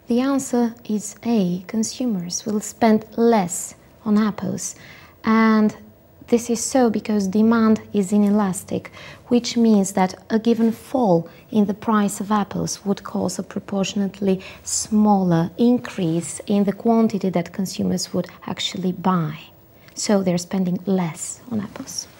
The answer is A. Consumers will spend less on apples, and this is so because demand is inelastic, which means that a given fall in the price of apples would cause a proportionately smaller increase in the quantity that consumers would actually buy. So they're spending less on apples.